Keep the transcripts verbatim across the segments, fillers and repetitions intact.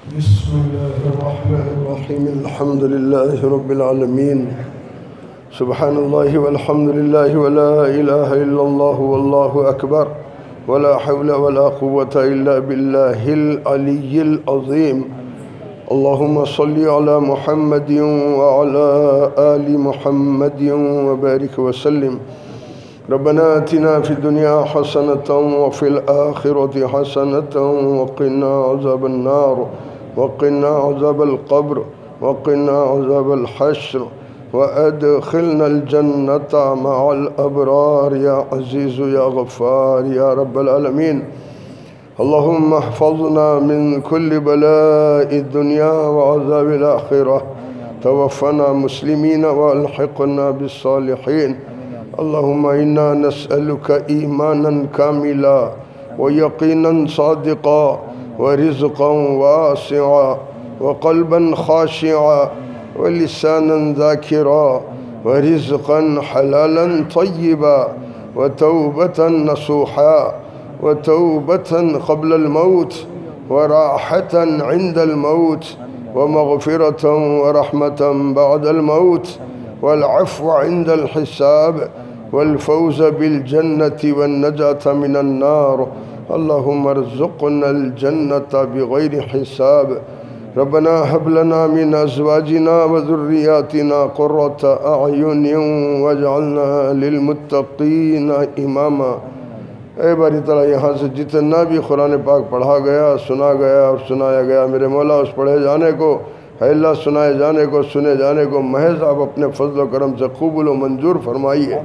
بسم الله الرحمن الرحيم الحمد لله رب العالمين سبحان الله والحمد لله ولا إله إلا الله والله أكبر ولا حول ولا قوة إلا بالله العلي العظيم اللهم صل على محمد وعلى آل محمد وبارك وسلم ربنا آتنا في الدنيا حسنة وفي الآخرة حسنة وقنا عذاب النار وقنا عذاب القبر وقنا عذاب الحشر وأدخلنا الجنة مع الأبرار يا عزيز يا غفار يا رب العالمين اللهم احفظنا من كل بلاء الدنيا وعذاب الآخرة توفنا مسلمين والحقنا بالصالحين اللهم إنا نسألك إيمانا كاملا ويقينا صادقا ورزقا واسعا وقلبا خاشعا ولسانا ذاكرا ورزقا حلالا طيبا وتوبة نصوحا وتوبة قبل الموت وراحة عند الموت ومغفرة ورحمة بعد الموت والعفو عند الحساب والفوز بالجنة والنجاة من النار اللهم ارزقنا الجنة بغير حساب ربنا هب لنا من أزواجنا وذرياتنا قرة أعين واجعلنا للمتقين إماما اے باری تعالیٰ یہاں سے جتنا بھی قرآن پاک پڑھا گیا سنا گیا اور سنایا گیا میرے مولا اس پڑھے جانے کو اے اللہ سنائے جانے کو سنے جانے کو محض آپ اپنے فضل و کرم سے قبول و منظور فرمائیے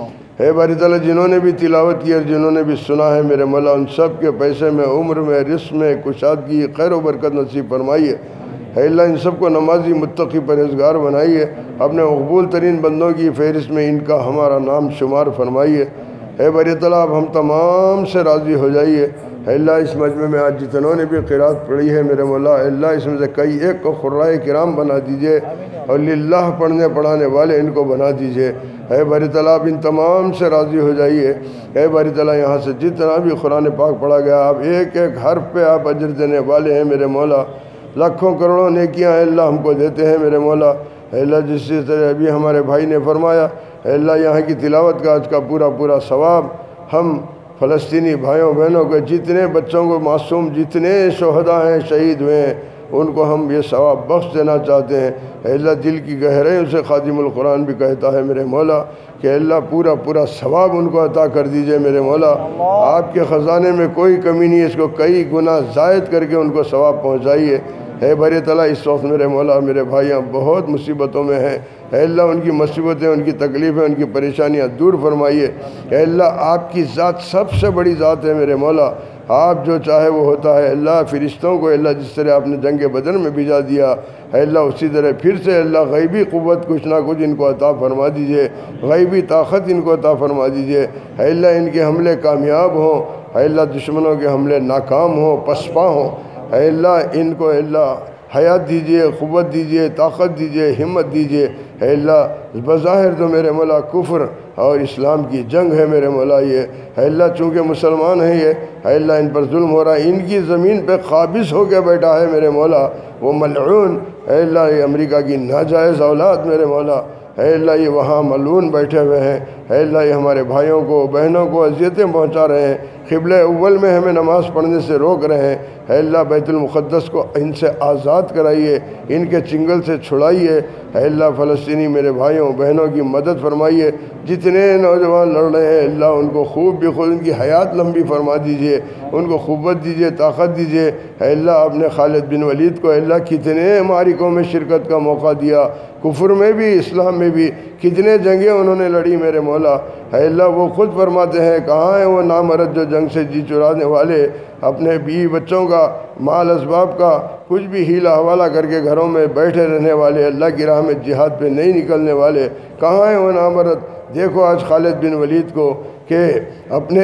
اے باری تعالیٰ جنہوں نے بھی تلاوت کی اور جنہوں نے بھی سنا ہے میرے مولا ان سب کے پیسے میں عمر میں رزق میں کشادگی خیر و برکت نصیب فرمائیے اے اللہ ان سب کو نمازی متقی پرہیزگار بنائیے اپنے مقبول ترین بندوں کی فہرست میں ان کا ہمارا نام شمار فرمائیے اے باری تعالیٰ آپ ہم تمام سے راضی ہو جائیے اے اللہ اس مجمع میں آج جتنوں نے بھی قرات پڑھی ہے میرے مولا اے اللہ اس میں سے کئی ایک کو قرائے کرام بنا دیجئے اور للہ پڑھنے پڑھانے والے ان کو بنا دیجئے اے باری تعالیٰ آپ ان تمام سے راضی ہو جائیے اے باری تعالیٰ یہاں سے جتنا بھی قرآن پاک پڑھا گیا آپ ایک ایک حرف پہ آپ اجر دینے والے ہیں میرے مولا لاکھوں کروڑوں نیکیاں اے اللہ ہم کو دیتے ہیں میرے مولا اے اللہ جس طرح ابھی ہمارے بھائی نے فرمایا اے اللہ یہاں کی تلاوت کا آج کا پورا پورا ثواب ہم فلسطینی بھائیوں بہنوں کو جتنے بچوں کو معصوم جتنے شہداء ہیں شہید ہوئے ہیں ان کو ہم یہ ثواب بخش دینا چاہتے ہیں اے اللہ دل کی گہرائیوں سے خادم القرآن بھی کہتا ہے میرے مولا کہ اللہ پورا پورا ثواب ان کو عطا کر دیجئے میرے مولا آپ کے خزانے میں کوئی کمی نہیں ہے اس کو کئی گنا زائد کر کے ان کو ثواب پہنچائیے اے باری تعالیٰ اس وقت میرے مولا میرے بھائیاں بہت مصیبتوں میں ہیں اے اللہ ان کی مصیبتیں ان کی تکلیفیں ان کی پریشانیاں دور فرمائیے اے اللہ آپ کی ذات سب سے بڑی ذات ہے میرے مولا آپ جو چاہے وہ ہوتا ہے اللہ فرشتوں کو اللہ جس طرح آپ نے جنگ بدر میں بھیجا دیا اے اللہ اسی طرح پھر سے اللہ غیبی قوت کچھ نہ کچھ ان کو عطا فرما دیجئے غیبی طاقت ان کو عطا فرما دیجئے اے اللہ ان کے حملے کامیاب ہوں اے اللہ دشمنوں کے حملے ناکام ہوں پسپا ہوں اے اللہ ان کو اے اللہ حیات دیجئے قوت دیجئے طاقت دیجئے ہمت دیجئے اے اللہ بظاہر تو میرے مولا کفر اور اسلام کی جنگ ہے میرے مولا یہ اے اللہ چونکہ مسلمان ہیں یہ اے اللہ ان پر ظلم ہو رہا ہے ان کی زمین پہ قابض ہو کے بیٹھا ہے میرے مولا وہ ملعون اے اللہ یہ امریکہ کی ناجائز اولاد میرے مولا اے اللہ یہ وہاں ملعون بیٹھے ہوئے ہیں اے اللہ یہ ہمارے بھائیوں کو بہنوں کو اذیتیں پہنچا رہے ہیں قبلہ اول میں ہمیں نماز پڑھنے سے روک رہے ہیں اے اللہ بیت المقدس کو ان سے آزاد کرائیے ان کے چنگل سے چھڑائیے اے اللہ فلسطینی میرے بھائیوں بہنوں کی مدد فرمائیے جتنے نوجوان لڑ رہے ہیں اللہ ان کو خوب بھی خود ان کی حیات لمبی فرما دیجئے ان کو قوت دیجئے طاقت دیجئے اے اللہ آپ نے خالد بن ولید کو اے اللہ کتنے معرکوں میں شرکت کا موقع دیا کفر میں بھی اسلام میں بھی کتنے جنگیں انہوں نے لڑی میرے مولا اے اللہ وہ خود فرماتے ہیں کہاں ہیں وہ نامرد جو جنگ سے جی چرانے والے اپنے بیوی بچوں کا مال اسباب کا کچھ بھی ہیلا حوالہ کر کے گھروں میں بیٹھے رہنے والے اللہ کی راہ میں جہاد پہ نہیں نکلنے والے کہاں ہیں وہ نامرد دیکھو آج خالد بن ولید کو کہ اپنے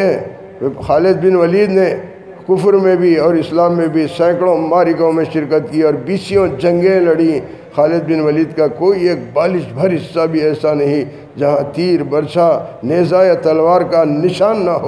خالد بن ولید نے کفر میں بھی اور اسلام میں بھی سینکڑوں معرکوں میں شرکت کی اور بیسیوں جنگیں لڑیں خالد بن ولید کا کوئی ایک بالش بھر حصہ بھی ایسا نہیں جہاں تیر برچھا نیزہ یا تلوار کا نشان نہ ہو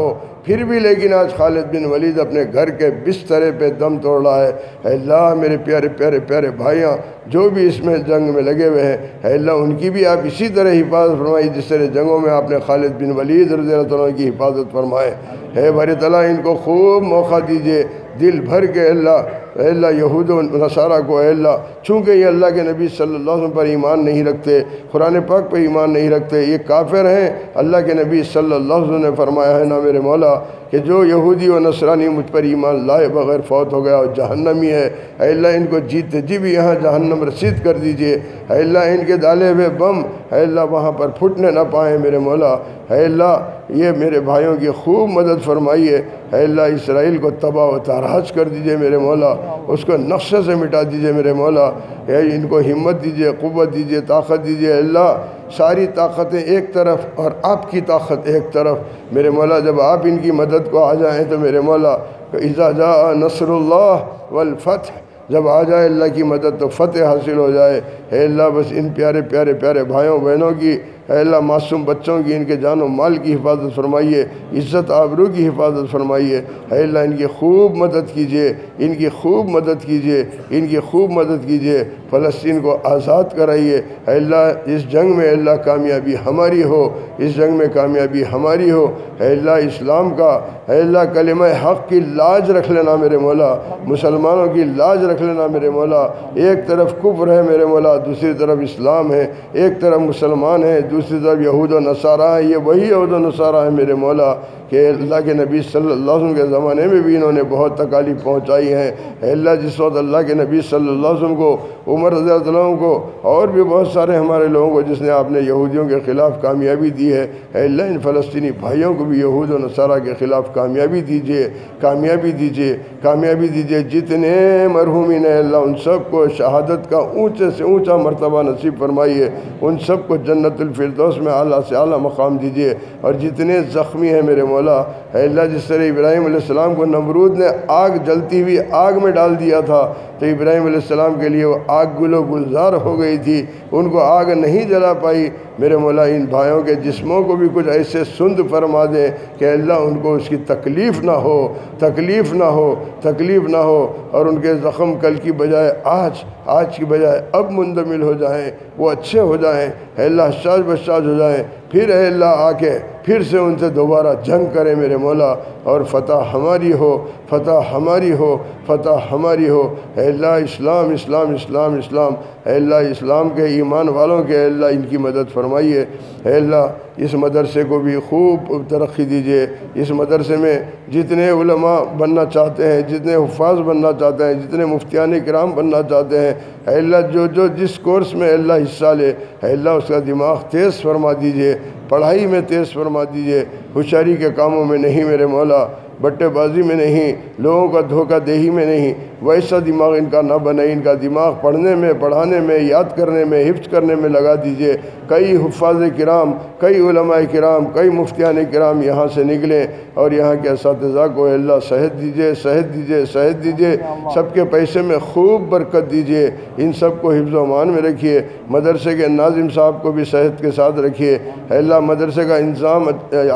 پھر بھی لیکن آج خالد بن ولید اپنے گھر کے بسترے پہ دم توڑ رہا ہے۔ اے اللہ میرے پیارے پیارے پیارے بھائیاں، جو بھی اس میں جنگ میں لگے ہوئے ہیں، اے اللہ ان کی بھی آپ اسی طرح حفاظت فرمائی جس طرح جنگوں میں آپ نے خالد بن ولید رضی اللہ عنہ کی حفاظت فرمائے۔ اے باری تعالیٰ ان کو خوب موقع دیجئے دل بھر کے اللہ اے اللہ یہود و نصارہ کو اے اللہ، چونکہ یہ اللہ کے نبی صلی اللہ علیہ وسلم پر ایمان نہیں رکھتے، قرآن پاک پر ایمان نہیں رکھتے، یہ کافر ہیں۔ اللہ کے نبی صلی اللہ علیہ وسلم نے فرمایا ہے نا میرے مولا کہ جو یہودی و نصرانی مجھ پر ایمان لائے بغیر فوت ہو گیا اور جہنمی ہے، اے اللہ ان کو جیتے جی بھی یہاں جہنم رسید کر دیجئے۔ اے اللہ ان کے ڈالے ہوئے بم اے اللہ وہاں پر پھٹنے نہ پائیں میرے مولا۔ اے اللہ یہ میرے بھائیوں کی خوب مدد فرمائیے۔ اے اللہ اسرائیل کو تباہ و تاراج کر دیجئے میرے مولا، اس کو نقشے سے مٹا دیجئے میرے مولا۔ اے ان کو ہمت دیجئے، قوت دیجئے، طاقت دیجئے۔ اے اللہ ساری طاقتیں ایک طرف اور آپ کی طاقت ایک طرف میرے مولا، جب آپ ان کی مدد کو آ جائیں تو میرے مولا اذا جاء نصر اللہ والفتح، جب آ جائے اللہ کی مدد تو فتح حاصل ہو جائے۔ اے اللہ بس ان پیارے پیارے پیارے بھائیوں بہنوں کی اے اللہ معصوم بچوں کی، ان کے جان و مال کی حفاظت فرمائیے، عزت آبرو کی حفاظت فرمائیے۔ اے اللہ ان کی خوب مدد کیجئے، ان کی خوب مدد کیجئے، ان کی خوب مدد کیجئے، فلسطین کو آزاد کرائیے۔ اے اللہ اس جنگ میں اللہ کامیابی ہماری ہو، اس جنگ میں کامیابی ہماری ہو۔ اے اللہ اسلام کا اے اللہ کلمہ حق کی لاج رکھ لینا میرے مولا، مسلمانوں کی لاج رکھ لینا میرے مولا۔ ایک طرف کفر ہے میرے مولا، دوسری طرف اسلام ہے، ایک طرف مسلمان ہیں دوسری طرف یہود و نصارہ ہیں۔ یہ وہی یہود و نصارہ ہیں میرے مولا کہ اللہ کے نبی صلی اللہ علیہ وسلم کے زمانے میں بھی انہوں نے بہت تکالیف پہنچائی ہیں۔ اے اللہ جس وقت اللہ کے نبی صلی اللہ علیہ وسلم کو، عمر رضی اللہ عنہ کو اور بھی بہت سارے ہمارے لوگوں کو جس نے آپ نے یہودیوں کے خلاف کامیابی دی ہے، اے اللہ ان فلسطینی بھائیوں کو بھی یہود و نصارہ کے خلاف کامیابی دیجئے، کامیابی دیجئے، کامیابی دیجئے۔ جتنے مرحومین ہیں اللہ ان سب کو شہادت کا اونچے سے اونچا مرتبہ نصیب فرمائیے، ان سب کو جنت الفردوس میں اعلیٰ سے اعلیٰ مقام دیجئے۔ اور جتنے زخمی ہیں میرے مولا اے اللہ جس طرح ابراہیم علیہ السلام کو نمرود نے آگ جلتی ہوئی آگ میں ڈال دیا تھا تو ابراہیم علیہ السلام کے لیے وہ آگ گل و گلزار ہو گئی تھی، ان کو آگ نہیں جلا پائی۔ میرے مولا ان بھائیوں کے جسموں کو بھی کچھ ایسے سند فرما دیں کہ اللہ ان کو اس کی تکلیف نہ ہو، تکلیف نہ ہو، تکلیف نہ ہو، اور ان کے زخم کل کی بجائے آج، آج کی بجائے اب مندمل ہو جائیں، وہ اچھے ہو جائیں، اے اللہ شاج بشاج ہو جائیں، پھر اے اللہ آ کے پھر سے ان سے دوبارہ جنگ کرے میرے مولا، اور فتح ہماری ہو، فتح ہماری ہو، فتح ہماری ہو۔ اے اللہ اسلام اسلام اسلام اسلام اے اللہ اسلام کے ایمان والوں کے اے اللہ ان کی مدد فرمائیے۔ اے اللہ اس مدرسے کو بھی خوب ترقی دیجئے، اس مدرسے میں جتنے علماء بننا چاہتے ہیں، جتنے حفاظ بننا چاہتے ہیں، جتنے مفتیان کرام بننا چاہتے ہیں، اے اللہ جو جو جس کورس میں اللہ حصہ لے اے اللہ اس کا دماغ تیز فرما دیجئے، پڑھائی میں تیز فرما دیجئے، ہوشیاری کے کاموں میں نہیں میرے مولا، بٹے بازی میں نہیں، لوگوں کا دھوکہ دہی میں نہیں، ویسا دماغ ان کا نہ بنے، ان کا دماغ پڑھنے میں، پڑھانے میں، یاد کرنے میں، حفظ کرنے میں لگا دیجئے۔ کئی حفاظ کرام، کئی علماء کرام، کئی مفتیان کرام یہاں سے نکلیں، اور یہاں کے اساتذہ کو اے اللہ صحت دیجئے، صحت دیجئے، صحت دیجئے، سب کے پیسے میں خوب برکت دیجئے، ان سب کو حفظ و امان میں رکھیے۔ مدرسے کے ناظم صاحب کو بھی صحت کے ساتھ رکھیے، اے اللہ مدرسے کا انتظام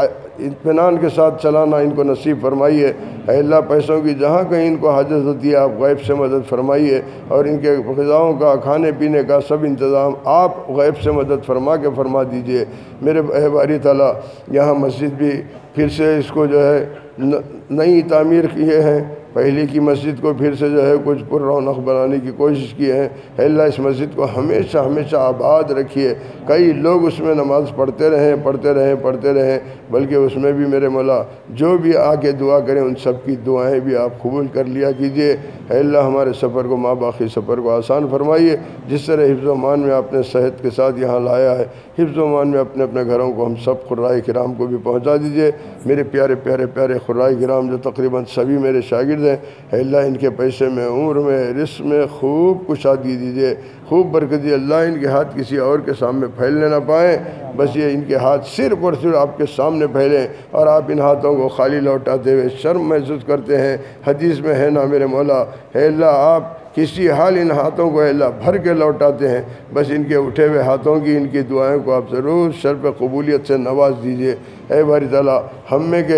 اطمینان کے ساتھ چلانا ان کو نصیب فرمائیے۔ اے اللہ پیسوں کی جہاں کہیں ان کو حاجت ہوتی ہے آپ غیب سے مدد فرمائیے، اور ان کے غذاؤں کا، کھانے پینے کا سب انتظام آپ غیب سے مدد فرما کے فرما دیجئے۔ میرے اے باری تعالیٰ یہاں مسجد بھی پھر سے اس کو جو ہے نئی تعمیر کیے ہیں، پہلی کی مسجد کو پھر سے جو ہے کچھ پر رونق بنانے کی کوشش کی ہے۔ اے اللہ اس مسجد کو ہمیشہ ہمیشہ آباد رکھیے، کئی لوگ اس میں نماز پڑھتے رہیں پڑھتے رہیں پڑھتے رہیں بلکہ اس میں بھی میرے مولا جو بھی آ کے دعا کریں ان سب کی دعائیں بھی آپ قبول کر لیا کیجئے۔ اے اللہ ہمارے سفر کو، ماں باقی سفر کو آسان فرمائیے، جس طرح حفظ و امان میں آپ نے صحت کے ساتھ یہاں لایا ہے، حفظ و امان میں اپنے اپنے گھروں کو ہم سب قرائے کرام کو بھی پہنچا دیجئے۔ میرے پیارے پیارے پیارے قرائے کرام جو تقریباً سبھی میرے شاگرد ہیں، اے اللہ ان کے پیسے میں، عمر میں، رزق میں خوب کشادگی دیجئے، خوب برکت دیجئے۔ اللہ ان کے ہاتھ کسی اور کے سامنے پھیلنے نہ پائیں، بس یہ ان کے ہاتھ صرف اور صرف آپ کے سامنے پھیلیں، اور آپ ان ہاتھوں کو خالی لوٹاتے ہوئے شرم محسوس کرتے ہیں۔ حدیث میں ہے نا میرے مولا، اے اللہ آپ کسی حال ان ہاتھوں کو اے اللہ بھر کے لوٹاتے ہیں، بس ان کے اٹھے ہوئے ہاتھوں کی، ان کی دعائیں کو آپ ضرور شرف قبولیت سے نواز دیجئے۔ اے باری تعالیٰ ہم میں کے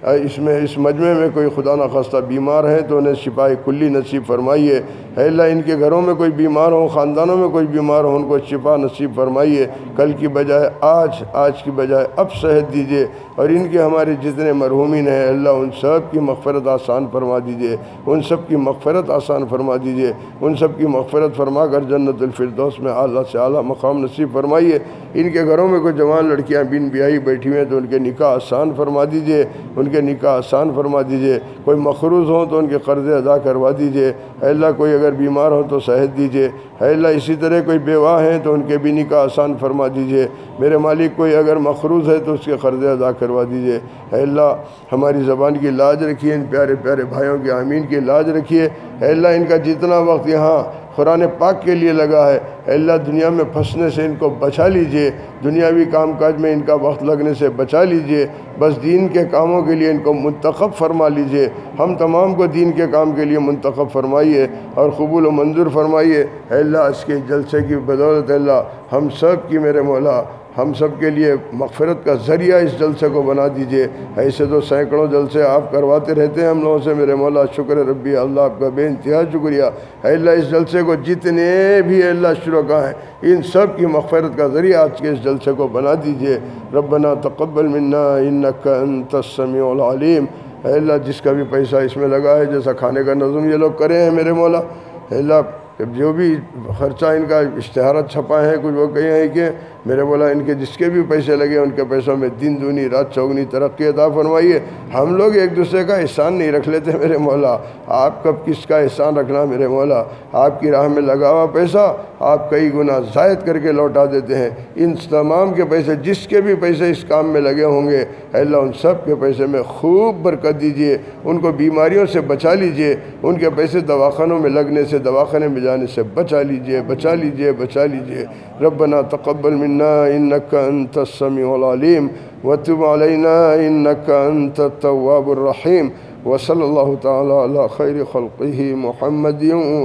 اس میں اس مجمع میں کوئی خدا نخواستہ بیمار ہیں تو انہیں شفائے کلی نصیب فرمائیے۔ اے اللہ ان کے گھروں میں کوئی بیمار ہو، خاندانوں میں کوئی بیمار ہو، ان کو شفا نصیب فرمائیے۔ کل کی بجائے آج، آج کی بجائے اب صحت دیجیے، اور ان کے ہمارے جتنے مرحومین ہیں اللہ ان سب کی مغفرت آسان فرما دیجیے، ان سب کی مغفرت آسان فرما دیجیے، ان سب کی مغفرت فرما کر جنت الفردوس میں اعلیٰ سے اعلیٰ مقام نصیب فرمائیے۔ ان کے گھروں میں کوئی جوان لڑکیاں بن بیاہی بیٹھی ہوئی ہیں تو ان کے نکاح آسان فرما دیجیے، ان کے نکاح آسان فرما دیجیے۔ کوئی مقروض ہوں تو ان کے قرضے ادا کروا دیجیے۔ اے اللہ کوئی اگر بیمار ہو تو صحت دیجیے۔ اے اللہ اسی طرح کوئی بیوہ ہیں تو ان کے بھی نکاح آسان فرما دیجیے۔ میرے مالک کوئی اگر مقروض ہے تو اس کے قرضے ادا کروا دیجیے۔ اے اللہ ہماری زبان کی لاج رکھیے، ان پیارے پیارے بھائیوں کے آمین کی لاج رکھیے۔ اے اللہ ان کا جتنا وقت یہاں قرآن پاک کے لیے لگا ہے، اے اللہ دنیا میں پھنسنے سے ان کو بچا لیجئے، دنیاوی کام کاج میں ان کا وقت لگنے سے بچا لیجئے، بس دین کے کاموں کے لیے ان کو منتخب فرما لیجئے۔ ہم تمام کو دین کے کام کے لیے منتخب فرمائیے اور قبول و منظور فرمائیے۔ اے اللہ اس کے جلسے کی بدولت اللہ ہم سب کی میرے مولا ہم سب کے لیے مغفرت کا ذریعہ اس جلسے کو بنا دیجئے۔ ایسے تو سینکڑوں جلسے آپ کرواتے رہتے ہیں ہم لوگوں سے میرے مولا، شکر ربی اللہ آپ کا بے انتہا شکریہ۔ اے اللہ اس جلسے کو جتنے بھی اے اللہ شرکاء ہیں ان سب کی مغفرت کا ذریعہ آج کے اس جلسے کو بنا دیجئے۔ ربنا تقبل منا انک انت السمیع العلیم۔ اے اللہ جس کا بھی پیسہ اس میں لگا ہے، جیسا کھانے کا نظم یہ لوگ کرے ہیں میرے مولا، اے اللہ جو بھی خرچہ ان کا اشتہارات چھپائے ہیں، کچھ وہ کہے ہیں کہ میرے مولا ان کے جس کے بھی پیسے لگے ان کے پیسوں میں دن دونی رات چوگنی ترقی عطا فرمائیے۔ ہم لوگ ایک دوسرے کا احسان نہیں رکھ لیتے میرے مولا، آپ کب کس کا احسان رکھنا میرے مولا، آپ کی راہ میں لگا ہوا پیسہ آپ کئی گنا زائد کر کے لوٹا دیتے ہیں۔ ان تمام کے پیسے جس کے بھی پیسے اس کام میں لگے ہوں گے اے اللہ ان سب کے پیسے میں خوب برکت دیجئے، ان کو بیماریوں سے بچا لیجئے، ان کے پیسے دواخانوں میں لگنے سے دواخانے میں جانے سے بچا لیجئے بچا لیجئے بچا لیجئے۔ ربنا تقبل منا انك انت السميع العليم وتب علينا انك انت التواب الرحيم وصلى الله تعالى على خير خلقه محمد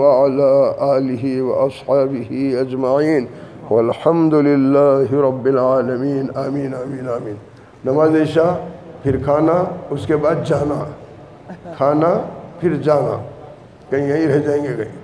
وعلى آله وأصحابه أجمعين والحمد لله رب العالمين آمین آمین آمین۔ نماز عشاء پھر کھانا، اس کے بعد جانا، کھانا پھر جانا، کہیں یہیں رہ جائیں گے کہیں